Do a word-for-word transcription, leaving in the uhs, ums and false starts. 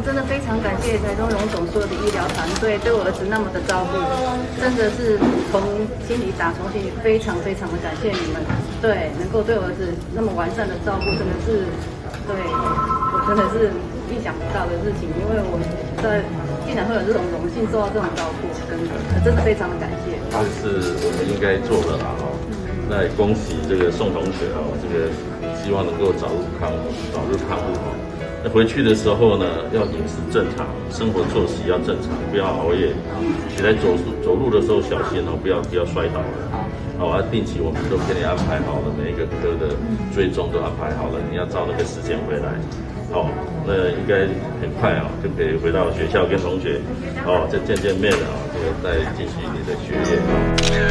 真的非常感谢台中荣总所有的医疗团队对我儿子那么的照顾，真的是从心里打从心里非常非常的感谢你们，对，能够对我儿子那么完善的照顾，真的是，对我真的是意想不到的事情，因为我在竟然会有这种荣幸受到这种照顾，跟真的非常的感谢。 这是我们应该做的啦哈。那也恭喜这个宋同学哦，这个希望能够早日康早日康复哦。那回去的时候呢，要饮食正常，生活作息要正常，不要熬夜。起来走走路的时候小心哦，不要不要摔倒了。好啊，定期我们都给你安排好了，每一个科的追踪都安排好了，你要照那个时间回来。好，那应该很快啊、哦，就可以回到学校跟同学哦，再见见面了啊、哦，这个再继续你的学业啊。